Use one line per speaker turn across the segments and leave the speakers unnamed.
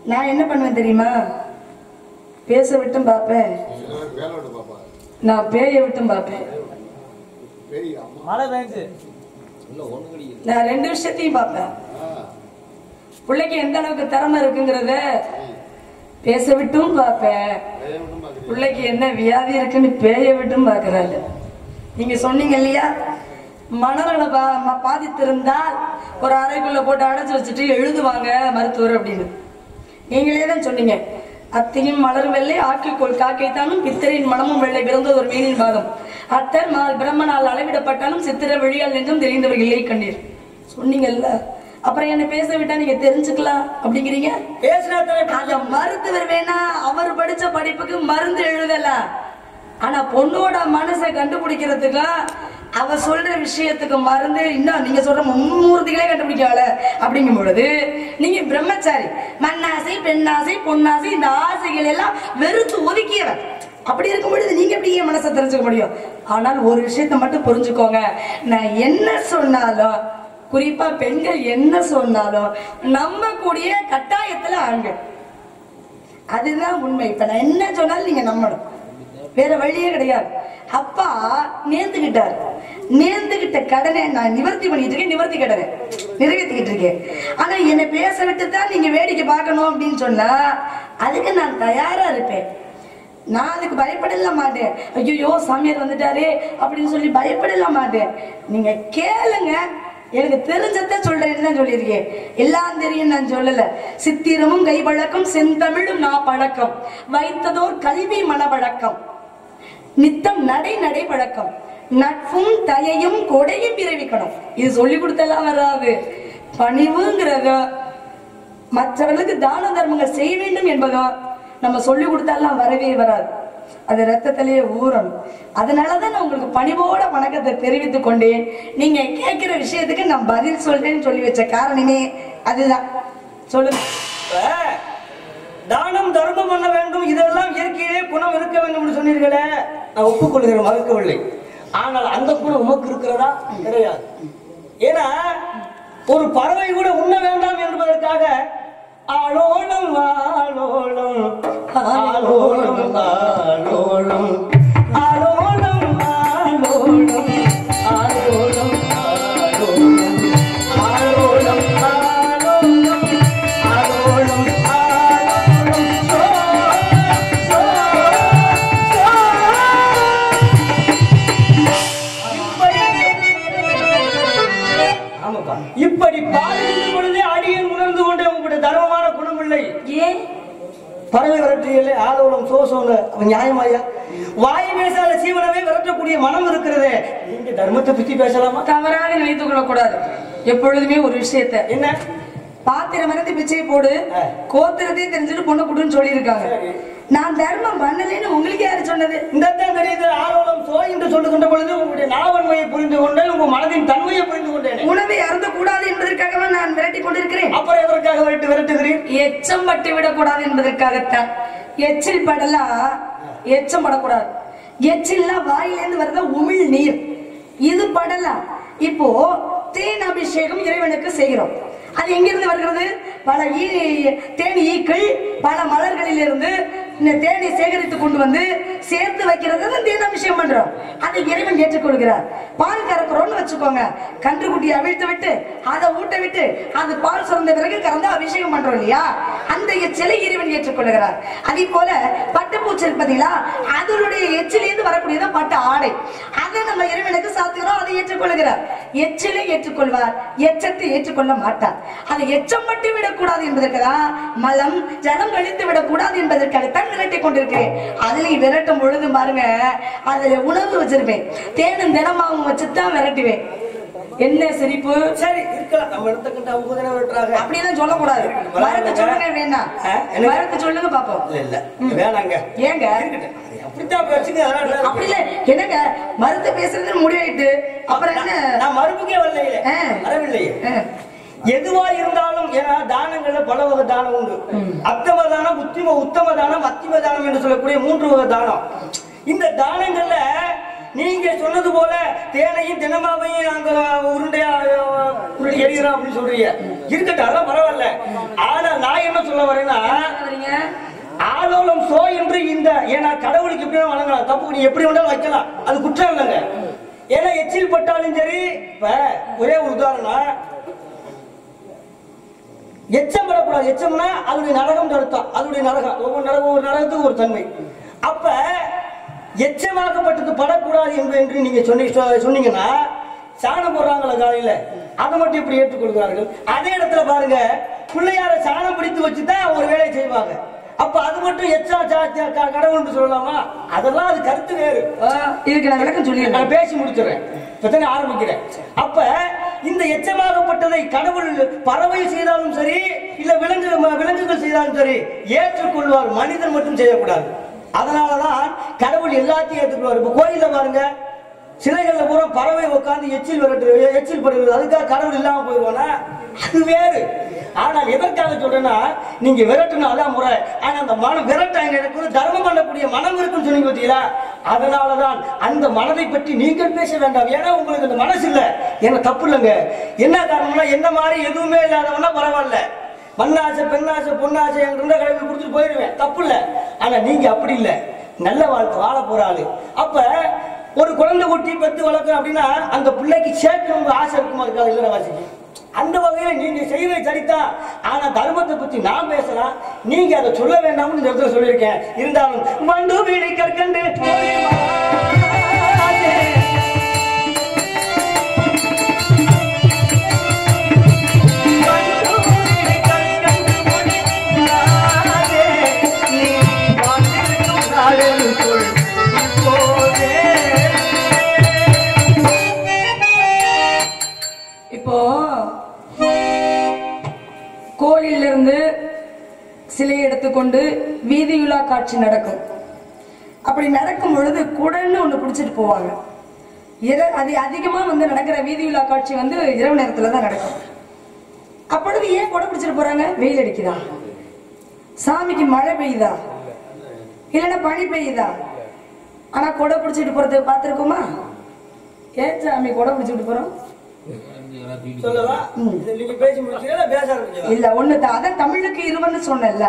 நான் என்ன பண்ணுவேன் தெரியுமா? பேச விட்டும் பார்ப்பேன், நான் பேய விட்டும் பார்ப்பேன். நான் ரெண்டு விஷயத்தையும் பார்ப்பேன். பிள்ளைக்கு எந்த அளவுக்கு திறமை இருக்குங்கிறத பேச விட்டும் பார்ப்பேன், பிள்ளைக்கு என்ன வியாதி இருக்குன்னு பேய விட்டும் பார்க்கறாரு. நீங்க சொன்னீங்க இல்லையா, மனநல பாதித்திருந்தால் ஒரு அறைக்குள்ள போட்டு அடைச்சு வச்சுட்டு எழுதுவாங்க மருத்துவர் அப்படின்னு. நீங்களே தான் சொன்னீங்க. அத்தையும் மலர் வெள்ளை ஆக்கிக்கோள் காக்கைத்தானும் பித்தரின் மனமும் வெள்ளை பிறந்தது ஒரு மீனின் பாதம். அத்தர் மால் பிரம்மனால் அளவிடப்பட்டாலும் சித்திர வழியால் நெஞ்சம் தெரிந்தவர் இல்லை கண்ணீர் சொன்னீங்கல்ல. அப்புறம் என்ன பேச விட்டா நீங்க தெரிஞ்சுக்கலாம் அப்படிங்கிறீங்க. அத மருத்துவர் வேணா அவர் படிச்ச படிப்புக்கு மருந்து எழுதலாம். ஆனா பொண்ணோட மனசை கண்டுபிடிக்கிறதுக்கு அவ சொல்ற விஷயத்துக்கு மருந்து இன்னும் நீங்க சொல்ற மும்மூர்த்திகளே கண்டுபிடிக்கல. அப்படிங்கும் பொழுது நீங்க பிரம்மச்சாரி, மண்ணாசை பெண்ணாசை பொன்னாசை இந்த ஆசைகள் எல்லாம் வெறுத்து ஒதுக்கியவர். அப்படி இருக்கும் பொழுது நீங்க எப்படி என் மனசை தெரிஞ்சுக்க முடியும்? ஆனால் ஒரு விஷயத்த மட்டும் புரிஞ்சுக்கோங்க, நான் என்ன சொன்னாலும் குறிப்பா பெண்கள் என்ன சொன்னாலும் நம்பக்கூடிய கட்டாயத்துல ஆண்கள். அதுதான் உண்மை. இப்ப நான் என்ன சொன்னாலும் நீங்க நம்பணும், வேற வழியே கிடையாது. அப்பா நேர்ந்துகிட்டார், நேர்ந்துகிட்ட கடனை நான் நிவர்த்தி பண்ணிட்டு இருக்கேன், நிவர்த்தி கடனை நிறைவேற்றிக்கிட்டு இருக்கேன். ஆனா என்னை பேச விட்டு தான் நீங்க வேடிக்கை பார்க்கணும் அப்படின்னு சொன்னா அதுக்கு நான் தயாரா இருப்பேன். நான் அதுக்கு பயப்படல மாட்டேன். ஐயோ சாமியார் வந்துட்டாரே அப்படின்னு சொல்லி பயப்படல மாட்டேன். நீங்க கேளுங்க, எனக்கு தெரிஞ்சத சொல்றேன்னு தான் சொல்லியிருக்கேன். எல்லாம் தெரியும் நான் சொல்லல. சித்திரமும் கை பழக்கம் செந்தமிழும் நான் பழக்கம் வைத்ததோர் கல்வி மனப்பழக்கம் நித்தம் நடை நடை பழக்கம் நட்பும் தயையும் கொடையும் பிறவிக்கணும். இது சொல்லி கொடுத்தெல்லாம் வராது. பணிவுங்கிறத மற்றவர்களுக்கு தான தர்மங்கள் செய்ய வேண்டும் என்பதோ நம்ம சொல்லி கொடுத்தாலாம் வரவே வராது. அது ரத்தத்திலேயே ஊறணும். அதனாலதான் நான் உங்களுக்கு பணிவோட வணக்கத்தை தெரிவித்துக் கொண்டேன். நீங்க கேட்கிற விஷயத்துக்கு நான் பதில் சொல்றேன்னு சொல்லி வச்ச காரணமே அதுதான். சொல்லுங்க.
தானம் தர்மம் பண்ண வேண்டும், இதெல்லாம் இயற்கையிலே குணம் இருக்க வேண்டும் என்று சொன்னீர்களே, நான் ஒப்புக்கொள்கிறேன், மறுக்கவில்லை. ஆனால் அந்த குணம் உமக்கு இருக்கிறதா? கிடையாது. ஏன்னா ஒரு பறவை கூட உண்ண வேண்டாம் என்பதற்காக ஆலோலம் ஆலோலம் ஆலோலம் ஆலோலம் ஆலோலம் ஆலோலம் ஆலோலம் ஆலோலம் ஆலோலம் ஆலோலம் இப்படி பாதிக்கும் பொழுதே அடியன் உணர்ந்து கொண்டே உங்களுடைய தர்மமான குணம் இல்லை.
ஏன்
பறவை விரட்டியலே ஆலோலம் சோசோன்னு நியாயமாயா? வாய் பேசாத சீவனவே விரட்டக்கூடிய மனம் இருக்கிறதே. நீங்க தர்மத்தை பத்தி பேசலாமா?
தவறாக நினைத்துக் கொள்ளக்கூடாது. எப்பொழுதுமே ஒரு விஷயத்த
என்ன
பாத்திரம் மறந்து பிச்சை போடு, கோத்திரத்தையும் தெரிஞ்சுட்டு பொண்ணு குடுன்னு சொல்லி இருக்காங்க. நான் தர்மம் பண்ணலன்னு உங்களுக்கு யாரு சொன்னது?
இந்த தெரியுது. ஆலோலம் சோ என்று சொல்லுகின்ற பொழுது உங்களுடைய நாவன்மையை புரிந்து கொண்டேன், உங்க மனதின் தன்மையை புரிந்து கொண்டேன்.
உணவை அருந்த கூடாது என்பதற்காகவே நான் விரட்டி கொண்டிருக்கிறேன்.
அப்புறம் எதற்காக விரட்டுகிறேன்?
எச்சம் பட்டு விடக்கூடாது என்பதற்காகத்தான். எச்சில் படலாம், எச்சம் படக்கூடாது. எச்சில்லாம் வாயிலிருந்து வரத உமிழ் நீர், இது படலாம். இப்போ தேன் அபிஷேகம் இறைவனுக்கு செய்கிறோம். அது எங்கிருந்து வருகிறது? பல தேன் ஈக்கள் பல மலர்களில் இருந்து இந்த தேனை சேகரித்து கொண்டு வந்து சேர்த்து வைக்கிறது தேன் அபிஷேகம் பண்றோம். அதை இறைவன் ஏற்றுக்கொள்கிறார். பால் கறக்குறோம்னு வச்சுக்கோங்க, கன்றுக்குட்டியை அவிழ்த்து விட்டு அதை ஊட்ட விட்டு அது பால் சுரந்த பிறகு கறந்து அபிஷேகம் பண்றோம் இல்லையா, அந்த எச்சிலை இறைவன் ஏற்றுக்கொள்கிறார். அதே போல பட்டுப்பூச்சி பார்த்தீங்களா, அதனுடைய எச்சிலிருந்து வரக்கூடியதான் பட்டு ஆடை, அதை நம்ம இறைவனுக்கு சாத்துகிறோம், அதை ஏற்றுக்கொள்கிறார். எச்சிலை ஏற்றுக்கொள்வார், எச்சத்தை ஏற்றுக்கொள்ள மாட்டார். அதை எச்சம் பட்டு விடக்கூடாது என்பதற்குதான், மலம் ஜலம் கழித்து விடக்கூடாது என்பதற்காகத்தான் விரட்டி கொண்டிருக்கிறேன். அதுல விரட்டும் பொழுது பாருங்க, அதுல உணவு வச்சிருப்பேன், தேனும் தினமாவும் வச்சுதான் விரட்டுவேன். என்ன சிரிப்பு?
சரி இருக்கலாம், நம்ம இடத்துக்கிட்ட அவங்க தானே விரட்டுறாங்க.
அப்படிதான் சொல்லக்கூடாது. மரத்தை சொல்லுங்க, வேணாம் மரத்தை சொல்லுங்க பாப்போம்.
இல்ல வேணாங்க.
ஏங்க
அப்படித்தான் பேசுங்க.
அப்படி இல்ல என்னங்க, மருத்து பேசுறது முடிவாயிட்டு அப்புறம் என்ன?
நான் மறுப்புக்கே வரவில்லையே. எதுவா இருந்தாலும், ஏன்னா தானங்கள்ல பல வகை தானம் உண்டு. அத்தம தானம், உத்தம தானம், அத்திம தானம் என்று சொல்லக்கூடிய 3 வகை தானம். இந்த தானங்கள்ல நீங்க சொன்னது போல தேனையும் தினமாவையும் நாங்க உருண்டையா எரிகிறோம் அப்படின்னு சொல்றீங்க. இருக்கட்டும், அதெல்லாம் பரவாயில்ல. ஆனா நான் என்ன சொல்ல வரேன்னா, ஆலோலம் சோ என்று இந்த ஏன்னா கடவுளுக்கு எப்படி வழங்கலாம், தப்பு நீ எப்படி வேணாலும் வைக்கலாம், அது குற்றம் இல்லைங்க. ஏன்னா எச்சில் பட்டாலும் சரி. இப்ப ஒரே ஒரு உதாரணம், எச்சம் படக்கூடாது. எச்சம்னா அதோடைய நரகம் அர்த்தம், அதோடைய நரகம் ஒவ்வொரு நரகத்துக்கு ஒரு தன்மை. அப்ப எச்சமாகப்பட்டது படக்கூடாது என்று நீங்க சொன்னீங்கன்னா சாணம் போடுறாங்களா காலையில, அதை மட்டும் இப்படி ஏற்றுக்கொள்கிறார்கள். அதே இடத்துல பாருங்க, பிள்ளையார சாணம் பிடித்து வச்சுதான் ஒரு வேலையை செய்வாங்க. அப்ப அது மட்டும் எச்சா கடவுள் சொல்லலாமா? அதெல்லாம் அது கருத்து வேறு.
இதுக்கு நான் விளக்கம் சொல்லி
நான் பேசி முடிச்சிடறேன், இப்பதானே ஆரம்பிக்கிறேன். அப்ப இந்த எச்சமாகப்பட்டதை கடவுள் பறவை செய்தாலும் சரி, இல்ல விலங்குகள் செய்தாலும் சரி ஏற்றுக்கொள்வார், மனிதன் மட்டும் செய்யக்கூடாது. அதனாலதான் கடவுள் எல்லாத்தையும் ஏற்றுக்கொள்வார். இப்ப கோயில்ல பாருங்க, சிலைகள்ல பூரா பறவை உட்காந்து எச்சில் படுகிறது, அதுக்காக கடவுள் இல்லாம போயிடுவானா? அது வேறு. ஆனால் எதற்காக சொல்றேன்னா, நீங்க விரட்டுனா அதான் முறை. ஆனா அந்த மனம் விரட்டாங்க, எனக்கு வந்து தர்மம் பண்ணக்கூடிய மனம் இருக்குன்னு சொன்னீங்க பார்த்தீங்களா? அதனாலதான் அந்த மனதை பற்றி நீங்கள் பேச வேண்டாம். ஏன்னா உங்களுக்கு அந்த மனசு இல்ல, என்ன தப்பு இல்லைங்க. என்ன காரணம்னா, என்ன மாதிரி எதுவுமே இல்லாதவனா பரவாயில்ல, மண்ணாசை பெண்ணாசை பொண்ணாசை எங்க கடவுள் கொடுத்துட்டு போயிடுவேன், தப்பு இல்ல. ஆனா நீங்க அப்படி இல்லை, நல்ல வாழ்க்கை வாழ போற ஆளு. அப்ப ஒரு குழந்தை குட்டி பெத்து வளர்க்கணும் அப்படின்னா அந்த பிள்ளைக்கு சேர்க்கணும் ஆசை இருக்குமா இருக்காது? இல்ல வாசிக்கு. அந்த வகையில நீங்க செய்வது சரிதான். ஆனா தர்மத்தை பத்தி நான் பேசலாம், நீங்க அதை சொல்ல வேண்டாம்னு இந்த இடத்துல சொல்லியிருக்கேன். இருந்தாலும் வண்டு வீடு கற்கண்டு
இப்போ கோயிலிருந்து இருந்து சிலையை எடுத்துக்கொண்டு வீதியுலா காட்சி நடக்கும். அப்படி நடக்கும் பொழுது குடன்னு ஒண்ணு பிடிச்சிட்டு போவாங்க. அது அதிகமா வந்து நடக்கிற வீதியுலா காட்சி வந்து இரவு நேரத்துல தான் நடக்கும். அப்பொழுது ஏன் குடை பிடிச்சிட்டு போறாங்க? வெயில் அடிக்குதா, சாமிக்கு மழை பெய்யுதா, இல்லைன்னா பனி பெய்யுதா? ஆனா குடை பிடிச்சிட்டு போறது பார்த்திருக்கோமா? ஏன் சாமி குடை பிடிச்சிட்டு போறோம்? இல்ல ஒண்ணு அதான் தமிழுக்கு இருவன்னு சொன்னல.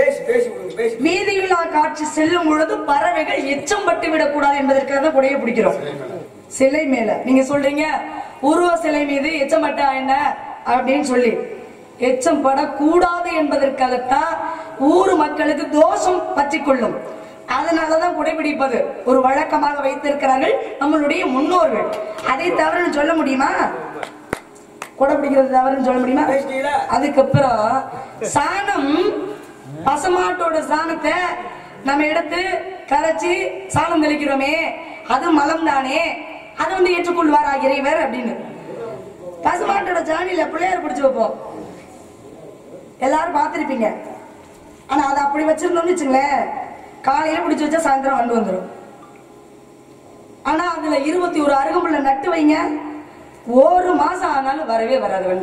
வீதியுலா காட்சி செல்லும் பொழுது பறவைகள் எச்சம் பட்டு விடக்கூடாது என்பதற்காக தான் குடையை பிடிக்கிறோம். சிலை மேல நீங்க சொல்றீங்க உருவ சிலை மீது எச்சம் பட்டா என்ன அப்படின்னு சொல்லி, எச்சம் படக்கூடாது என்பதற்காகத்தான் ஊர் மக்களுக்கு தோஷம் பற்றி கொள்ளும். அதனாலதான் குடைபிடிப்பது ஒரு வழக்கமாக வைத்திருக்கிறார்கள் நம்மளுடைய முன்னோர்கள். அதை தவறுன்னு சொல்ல முடியுமா? குடை பிடிக்கிறது தவறுன்னு சொல்ல முடியுமா? அதுக்கப்புறம் சாணம், பசுமாட்டோட சாணத்தை நம்ம எடுத்து கரைச்சி சாணம் தெளிக்கிறோமே, அது மலம் தானே, அது வந்து ஏற்றுக்கொள்வாரா இறைவர் அப்படின்னு. பசுமாட்டோட சாணியில பிள்ளையார் பிடிச்சு வைப்போம், எல்லாரும் பார்த்திருப்பீங்க. ஆனா அதை அப்படி வச்சிருந்தோம்னு வச்சுங்களேன், காலையில பிடிச்சு வச்சா சாயந்தரம் வந்து வந்துடும். ஆனா அதுல 21 அருகம்புள்ள நட்டு வைங்க, ஒரு மாசம் ஆனாலும் வரவே வராது வண்டு.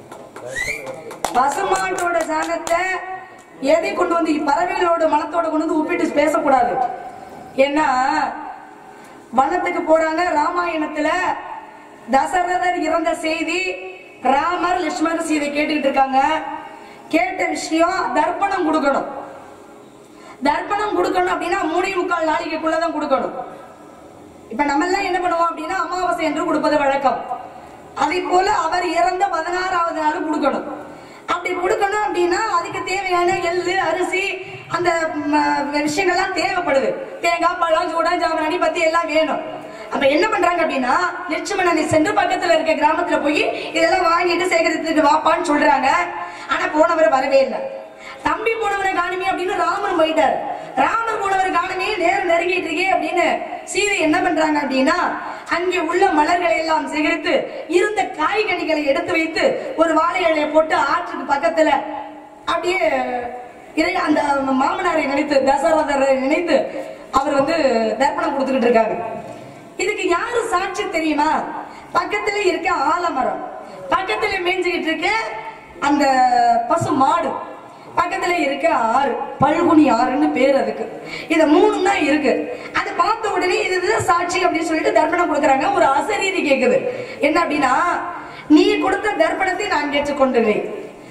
பசுமாட்டோட சாணத்தை எதை கொண்டு வந்து பறவைகளோட மனத்தோட கொண்டு வந்து உப்பிட்டு பேசக்கூடாது. ஏன்னா வனத்துக்கு போறாங்க, ராமாயணத்துல தசரதர் இறந்த செய்தி ராமர் லட்சுமணர் சீதை கேட்டுக்கிட்டு இருக்காங்க. கேட்ட விஷயம் தர்ப்பணம் கொடுக்கணும். தர்ப்பணம் கொடுக்கணும் அப்படின்னா 3.25 நாளைக்குள்ளதான் கொடுக்கணும். இப்ப நம்ம எல்லாம் என்ன பண்ணுவோம் அப்படின்னா அமாவாசை என்று கொடுப்பது வழக்கம். அதே போல அவர் இறந்த 16வது நாள் கொடுக்கணும். அப்படி கொடுக்கணும் அப்படின்னா அதுக்கு தேவையான எள்ளு, அரிசி, அந்த விஷயங்கள்லாம் தேவைப்படுது. தேங்காய், பழம், சூடம், ஜாமராணி, பத்தி எல்லாம் வேணும். அப்ப என்ன பண்றாங்க அப்படின்னா லட்சுமணனை சென்று பக்கத்துல இருக்க கிராமத்துல போய் இதெல்லாம் வாங்கிட்டு சேகரித்துட்டு வாப்பான்னு சொல்றாங்க. ஆனா போனவர் வரவே இல்லை. தம்பி போனவரை காணுமே அப்படின்னு ராமர் போயிட்டார். ராமர் போனவரை காணுமே, நேரம் நெருங்கிட்டு இருக்கே அப்படின்னு சீதை என்ன பண்றாங்க அப்படின்னா அங்கே உள்ள மலர்களை எல்லாம் சேகரித்து இருந்த காய்கனிகளை எடுத்து வைத்து ஒரு வாழை இலையை போட்டு ஆற்றுக்கு பக்கத்துல அப்படியே அந்த மாமனாரை நினைத்து, தசரதரை நினைத்து அவர் வந்து தர்ப்பணம் கொடுத்துக்கிட்டு இருக்காங்க. இதுக்கு யாரு சாட்சி தெரியுமா? பக்கத்துல இருக்க ஆலமரம், பக்கத்துல மேய்ஞ்சுக்கிட்டு இருக்க அந்த பசு மாடு, பக்கத்துல இருக்க ஆறு, பல்குனி ஆறுன்னு பேர் அதுக்கு. இத 3 தான் இருக்கு. அதை பார்த்த உடனே இதுதான் சாட்சி அப்படின்னு சொல்லிட்டு தர்ப்பணம் கொடுக்குறாங்க. ஒரு அசரீதி கேக்குது. என்ன அப்படின்னா, நீ கொடுத்த தர்ப்பணத்தை நான் ஏற்றுக்கொண்டேன்,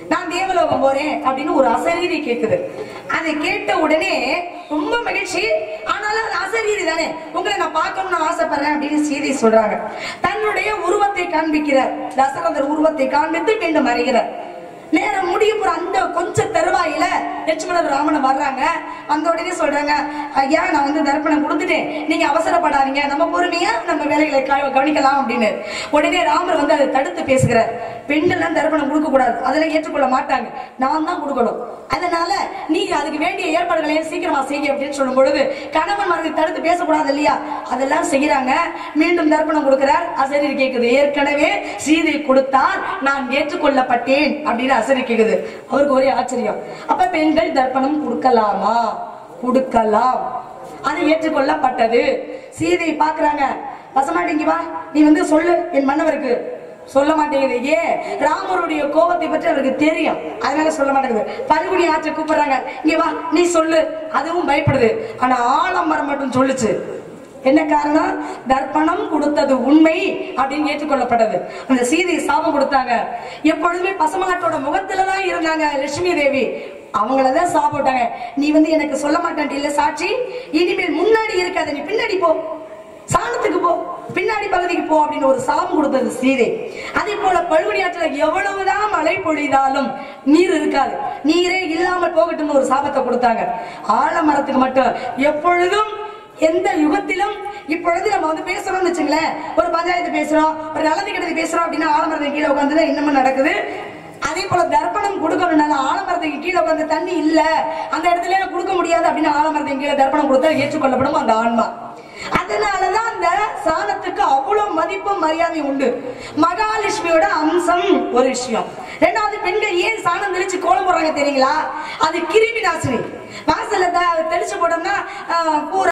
நான் தேவலோகம் போறேன் அப்படின்னு ஒரு அசரீரி கேக்குது. அதை கேட்ட உடனே ரொம்ப மகிழ்ச்சி. ஆனாலும் அது அசரீரி தானே, உங்களை நான் பார்க்கணும்னு ஆசைப்படுறேன் அப்படின்னு சீதை சொல்றாங்க. தன்னுடைய உருவத்தை காண்பிக்கிறார். தசரதர் உருவத்தை காண்பித்து மீண்டும் மறைகிறார். நேரம் முடியும் அந்த கொஞ்ச தருவாயில லட்சுமணன் ராமனை வர்றாங்க. வந்த உடனே சொல்றாங்க, ஐயா நான் வந்து தர்ப்பணம் கொடுத்துட்டேன், நீங்க அவசரப்படாதீங்க, நம்ம பொறுமையா நம்ம வேலைகளை கவனிக்கலாம் அப்படின்னு. உடனே ராமர் வந்து அதை தடுத்து பேசுகிறார். பெண்கள் தர்ப்பணம் கொடுக்க கூடாது, அதெல்லாம் ஏற்றுக்கொள்ள மாட்டாங்க, நான் தான் கொடுக்கணும், அதனால நீங்க அதுக்கு வேண்டிய ஏற்பாடுகளையும் சீக்கிரமா செய்ய அப்படின்னு சொல்லும் பொழுது கணவன் மனதை தடுத்து பேசக்கூடாது இல்லையா, அதெல்லாம் செய்யறாங்க. மீண்டும் தர்ப்பணம் கொடுக்கிறார். அசரீரி கேக்குது, ஏற்கனவே சீதை கொடுத்தால் நான் ஏற்றுக்கொள்ளப்பட்டேன் அப்படின்னு அசரீரி கேக்குது. அவருக்கு ஒரே ஆச்சரியம். அப்ப பெண்கள் தர்ப்பணம் கொடுக்கலாமா? கொடுக்கலாம், அது ஏற்றுக்கொள்ளப்பட்டது. சீதை பாக்குறாங்க, பசமாட்டிங்க வா, நீ வந்து சொல்லு என் மன்னவருக்கு. சொல்ல மாட்டேங்குது. ஏன்? ராமருடைய கோபத்தை பற்றி அவருக்கு தெரியும், அதனால சொல்ல மாட்டேங்குது. பல்குனி ஆற்ற கூப்பிடுறாங்க, இங்க வா நீ சொல்லு, அதுவும் பயப்படுது. ஆனா ஆலம்பரம் மட்டும் சொல்லுச்சு. என்ன காரணம்? தர்ப்பணம் கொடுத்தது உண்மை அப்படின்னு ஏற்றுக்கொள்ளப்பட்டது. அந்த சீதை சாபம் கொடுத்தாங்க. எப்பொழுதுமே பசுமாட்டோட முகத்துலதான் இருந்தாங்க லட்சுமி தேவி, அவங்களதான் சாப்பிட்டாங்க. நீ வந்து எனக்கு சொல்ல மாட்டேன் இல்ல சாட்சி, இனிமேல் முன்னாடி இருக்காத, நீ பின்னாடி போ, சாணத்துக்கு போ, பின்னாடி பகுதிக்கு போ அப்படின்னு ஒரு சாபம் கொடுத்தது சீதை. அதே போல பல்குனி ஆற்றுல எவ்வளவுதான் மழை பொழிந்தாலும் நீர் இருக்காது, நீரே இல்லாமல் போகட்டும்னு ஒரு சாபத்தை கொடுத்தாங்க. ஆலமரத்துக்கு மட்டும் எப்பொழுதும் எந்த யுகத்திலும் இப்பொழுது நம்ம வந்து பேசுறோம்னு வச்சுங்களேன், ஒரு பஞ்சாயத்து பேசுறோம், ஒரு நல்லது கெட்டது பேசுறோம் அப்படின்னா ஆலமரத்துக்கு கீழே உட்காந்துதான் இன்னமும் நடக்குது. அதே போல தர்ப்பணம் கொடுக்கணும்னால ஆலமரத்துக்கு கீழே உட்காந்து தண்ணி இல்ல அந்த இடத்துல கொடுக்க முடியாது அப்படின்னு ஆலமரத்துக்கு கீழே தர்ப்பணம் கொடுத்தா ஏற்றுக்கொள்ளப்படும் அந்த ஆன்மா. அதனாலதான் அந்த சாணத்துக்கு அவ்வளவு மதிப்பு மரியாதை உண்டு. மகாலட்சுமியோட அம்சம் ஒரு விஷயம். ரெண்டாவது, பெண்கள் ஏன் சாணம் தெளிச்சு கோலம் போடுறாங்க தெரியுங்களா? அது கிருமி நாசினி. வாசல்ல தெளிச்சு போட்டோம்னா